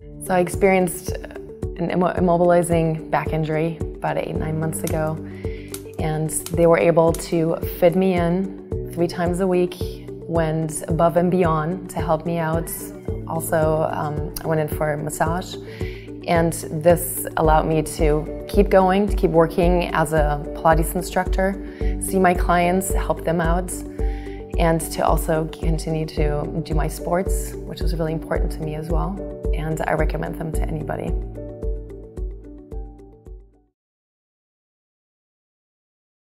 So I experienced an immobilizing back injury about 8-9 months ago, and they were able to fit me in 3 times a week, went above and beyond to help me out. Also, I went in for a massage, and this allowed me to keep going, to keep working as a Pilates instructor, see my clients, help them out, and to also continue to do my sports, which was really important to me as well. And I recommend them to anybody.